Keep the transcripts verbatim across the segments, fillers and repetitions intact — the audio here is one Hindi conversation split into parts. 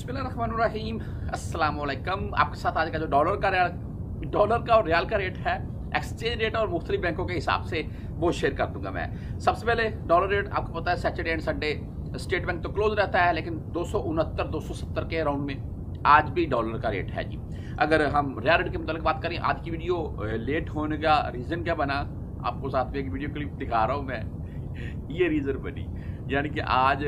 बिस्मिल्लाहिर्रहमानिर्रहीम अस्सलाम वालेकुम। आपके साथ आज का जो डॉलर का डॉलर का और रियाल का रेट है, एक्सचेंज रेट और मुख्तलिफ बैंकों के हिसाब से वो शेयर कर दूंगा मैं। सबसे पहले डॉलर रेट, आपको पता है Saturday and Sunday State Bank तो क्लोज रहता है, लेकिन दो सौ उनहत्तर दो सौ सत्तर के अराउंड में आज भी डॉलर का रेट है जी। अगर हम रियाल रेट के मुताबिक बात करें, आज की वीडियो लेट होने का रीज़न क्या बना, आपको साथ में एक वीडियो क्लिप दिखा रहा हूँ मैं। ये रीज़न बनी, यानी कि आज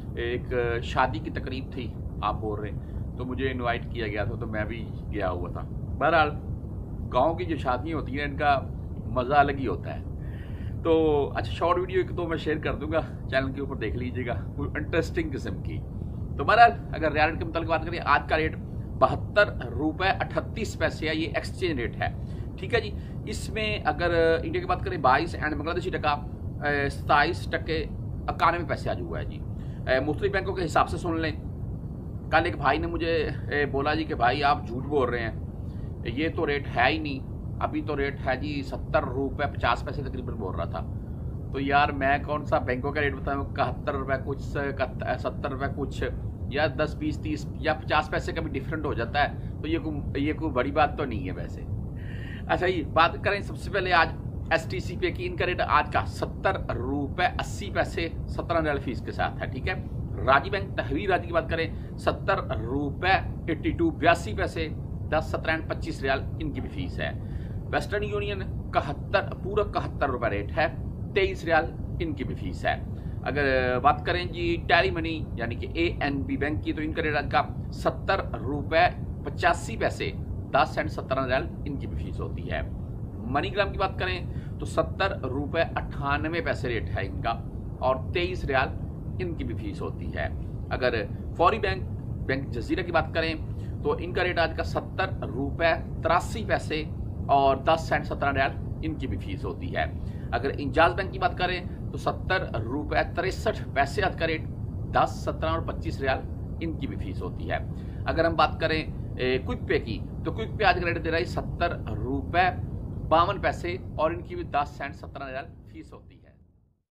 एक शादी की तकरीब थी, आप बोल रहे हैं, तो मुझे इनवाइट किया गया था, तो मैं भी गया हुआ था। बहरहाल गांव की जो शादियाँ होती हैं, इनका मज़ा अलग ही होता है। तो अच्छा, शॉर्ट वीडियो एक तो मैं शेयर कर दूंगा, चैनल के ऊपर देख लीजिएगा, कोई इंटरेस्टिंग किस्म की। तो बहरहाल अगर रियाल रेट के मुताबिक बात करें, आज का रेट बहत्तर रुपये अठतीस पैसे है, ये एक्सचेंज रेट है, ठीक है जी। इसमें अगर इंडिया की बात करें, बाईस एंड बांग्लादेशी टका सताईस टके इक्यानवे पैसे आज हुआ है जी। मुख्तलिफ बैंकों के हिसाब से सुन लें। कल एक भाई ने मुझे बोला जी कि भाई आप झूठ बोल रहे हैं, ये तो रेट है ही नहीं, अभी तो रेट है जी सत्तर रुपये पचास पैसे तकरीबन बोल रहा था। तो यार मैं कौन सा बैंकों का रेट बताऊँ, इकहत्तर रुपये कुछ, सत्तर रुपये कुछ, या दस बीस तीस या पचास पैसे का भी डिफरेंट हो जाता है। तो ये कोई ये कोई बड़ी बात तो नहीं है वैसे। अच्छा, ये बात करें सबसे पहले आज एस टी सी पे की, इनका रेट आज का सत्तर रुपये अस्सी पैसे सत्रह रियाल फीस के साथ है, ठीक है। राजी बैंक तहवीर राजी की बात करें, सत्तर रुपये एट्टी टू बयासी पैसे दस सत्रह एंड पच्चीस रियाल इनकी भी फीस है। वेस्टर्न यूनियन इकहत्तर पूरा इकहत्तर रुपये रेट है, तेईस रियाल इनकी भी फीस है। अगर बात करें जी टैली मनी यानी कि ए एन बी बैंक की, तो इनका रेट आज का सत्तर रुपये पचासी पैसे दस एंड सत्रह रियाल इनकी भी फीस होती है। मनीग्राम की बात करें तो सत्तर रुपये अट्ठानवे पैसे रेट है इनका, और तेईस रियाल इनकी भी फीस होती है। अगर फौरी बैंक बैंक जजीरा की बात करें तो इनका रेट आज का सत्तर रुपये तिरासी पैसे और दस एंड सत्रह रियाल इनकी भी फीस होती है। अगर इंजाज बैंक की बात करें तो सत्तर रुपये तिरसठ पैसे आज का रेट, दस सत्रह और पच्चीस रियाल इनकी भी फीस होती है। अगर हम बात करें क्विक पे की, तो क्विक पे आज का रेट दे रहा है सत्तर रुपये बावन पैसे और इनकी भी दस एंड सत्रह रियाल फीस होती है।